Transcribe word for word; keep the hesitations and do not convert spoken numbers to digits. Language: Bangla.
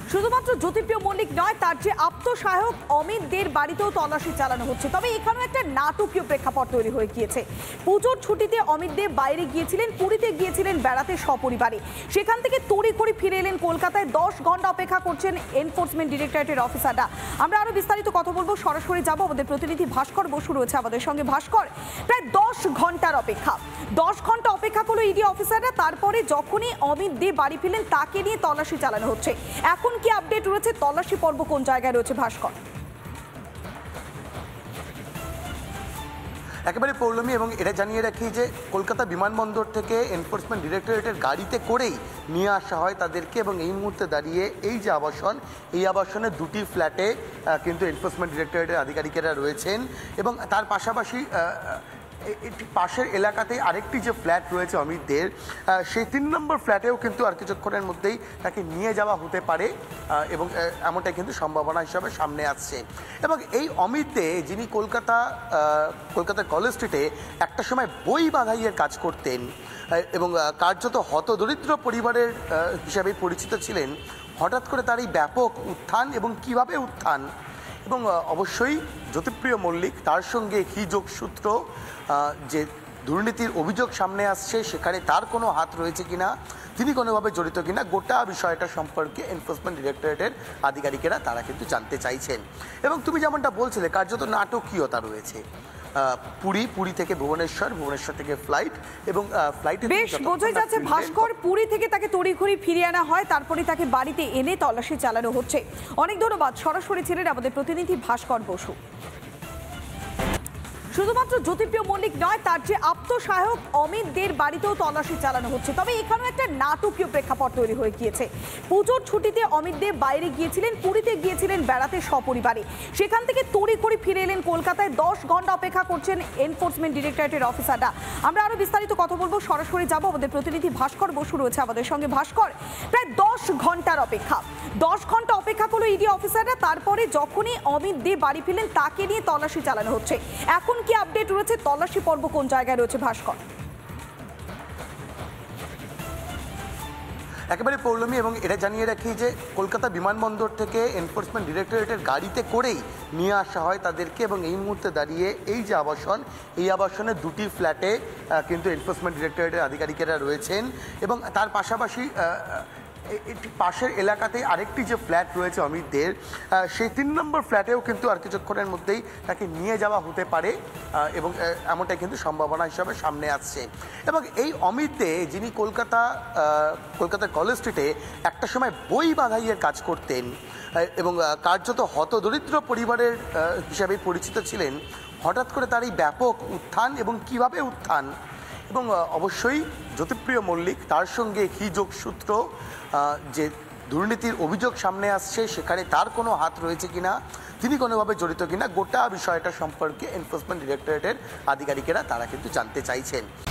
শুধুমাত্র জ্যোতিপ্রিয় মল্লিক নয়, তার যে আত্মসহায়ক অমিতদের বাড়িতেও তল্লাশি চালানো হচ্ছে। তবে এখানেও একটা নাটকীয় প্রেক্ষাপট তৈরি হয়ে গিয়েছে। পুজোর ছুটিতে অমিত দেব বাইরে গিয়েছিলেন, পুরীতে গিয়েছিলেন বেড়াতে সপরিবারে। সেখান থেকে তড়ি করে ফিরে এলেন কলকাতায়। দশ ঘন্টা অপেক্ষা করছেন এনফোর্সমেন্ট ডিরেক্টরেটের অফিসাররা। আমরা আরো বিস্তারিত কথা বলবো, সরাসরি যাবো। আমাদের প্রতিনিধি ভাস্কর বসু রয়েছে আমাদের সঙ্গে। ভাস্কর, প্রায় দশ ঘন্টার অপেক্ষা দশ ঘন্টা অপেক্ষা করলো ইডি অফিসাররা। তারপরে যখনই অমিত দেব বাড়ি ফিরলেন, তাকে নিয়ে তল্লাশি চালানো হচ্ছে। এখন কি আপডেট রয়েছে? তল্লাশি পর্ব কোন জায়গায় রয়েছে ভাস্কর? একেবারে পৌলমী, এবং এটা জানিয়ে রাখি যে কলকাতা বিমানবন্দর থেকে এনফোর্সমেন্ট ডিরেক্টরেটের গাড়িতে করেই নিয়ে আসা হয় তাদেরকে, এবং এই মুহূর্তে দাঁড়িয়ে এই যে আবাসন, এই আবাসনের দুটি ফ্ল্যাটে কিন্তু এনফোর্সমেন্ট ডিরেক্টরেটের আধিকারিকেরা রয়েছেন। এবং তার পাশাপাশি একটি পাশের এলাকাতেই আরেকটি যে ফ্ল্যাট রয়েছে অমিতদের, সেই তিন নম্বর ফ্ল্যাটেও কিন্তু আর কিছুক্ষণের মধ্যেই তাকে নিয়ে যাওয়া হতে পারে, এবং এমনটাই কিন্তু সম্ভাবনা হিসাবে সামনে আসছে। এবং এই অমিত দে, যিনি কলকাতা কলকাতার কলেজ স্ট্রিটে একটা সময় বই বাঁধাইয়ের কাজ করতেন এবং কার্যত হতদরিদ্র পরিবারের হিসাবে পরিচিত ছিলেন, হঠাৎ করে তার এই ব্যাপক উত্থান এবং কিভাবে উত্থান, এবং অবশ্যই জ্যোতিপ্রিয় মল্লিক, তার সঙ্গে কী যোগসূত্র, যে দুর্নীতির অভিযোগ সামনে আসছে সেখানে তার কোনো হাত রয়েছে কিনা, তিনি কোনোভাবে জড়িত কিনা, গোটা বিষয়টা সম্পর্কে এনফোর্সমেন্ট ডিরেক্টরেটের আধিকারিকেরা তারা কিন্তু জানতে চাইছেন। এবং তুমি যেমনটা বলছিলে, কার্যত নাটকীয়তা রয়েছে। পুরী পুরী থেকে ভুবনেশ্বর, ভুবনেশ্বর থেকে ফ্লাইট, এবং ফ্লাইটে বেশ বোঝাই যাচ্ছে ভাস্কর, পুরী থেকে তাকে তড়িঘড়ি ফিরিয়ে আনা হয়, তারপরে তাকে বাড়িতে এনে তল্লাশি চালানো হচ্ছে। অনেক ধন্যবাদ। সরাসরি ছিলেন আমাদের প্রতিনিধি ভাস্কর বসু। শুধুমাত্র জ্যোতিপ্রিয় মল্লিক নয়, তার যে আত্মসহায়ক অমিতদের বাড়িতেও তল্লাশি চালানো হচ্ছে। তবে এখানেও একটা নাটকীয় প্রেক্ষাপট তৈরি হয়ে গিয়েছে। পুজোর ছুটিতে অমিত দেব বাইরে গিয়েছিলেন, পুরীতে গিয়েছিলেন বেড়াতে সপরিবারে। সেখান থেকে তড়ি করে ফিরে এলেন কলকাতায়। দশ ঘন্টা অপেক্ষা করছেন এনফোর্সমেন্ট ডিরেক্টরেটের অফিসাররা। আমরা আরো বিস্তারিত কথা বলবো, সরাসরি যাবো। আমাদের প্রতিনিধি ভাস্কর বসু রয়েছে আমাদের সঙ্গে। ভাস্কর, প্রায় দশ ঘন্টার অপেক্ষা দশ ঘন্টা অপেক্ষা করলো ইডি অফিসাররা। তারপরে যখনই অমিত দেব বাড়ি ফিরলেন, তাকে নিয়ে তল্লাশি চালানো হচ্ছে। এখন কি আপডেট রয়েছে? তল্লাশি পর্ব কোন জায়গায় রয়েছে ভাস্কর? একেবারে পৌলমী, এবং এটা জানিয়ে রাখি যে কলকাতা বিমানবন্দর থেকে এনফোর্সমেন্ট ডিরেক্টরেটের গাড়িতে করেই নিয়ে আসা হয় তাদেরকে, এবং এই মুহূর্তে দাঁড়িয়ে এই যে আবাসন, এই আবাসনের দুটি ফ্ল্যাটে কিন্তু এনফোর্সমেন্ট ডিরেক্টরেটের আধিকারিকেরা রয়েছেন। এবং তার পাশাপাশি একটি পাশের এলাকাতেই আরেকটি যে ফ্ল্যাট রয়েছে অমিতদের, সেই তিন নম্বর ফ্ল্যাটেও কিন্তু আর কিছুক্ষণের মধ্যেই তাকে নিয়ে যাওয়া হতে পারে, এবং এমনটাই কিন্তু সম্ভাবনা হিসাবে সামনে আসছে। এবং এই অমিত দে, যিনি কলকাতা কলকাতার কলেজ স্ট্রিটে একটা সময় বই বাঁধাইয়ের কাজ করতেন এবং কার্যত হতদরিদ্র পরিবারের হিসাবে পরিচিত ছিলেন, হঠাৎ করে তার এই ব্যাপক উত্থান এবং কিভাবে উত্থান, এবং অবশ্যই জ্যোতিপ্রিয় মল্লিক, তার সঙ্গে কী যোগসূত্র, যে দুর্নীতির অভিযোগ সামনে আসছে সেখানে তার কোনো হাত রয়েছে কিনা, তিনি কোনোভাবে জড়িত কিনা, গোটা বিষয়টা সম্পর্কে এনফোর্সমেন্ট ডিরেক্টরেটের আধিকারিকেরা তারা কিন্তু জানতে চাইছেন।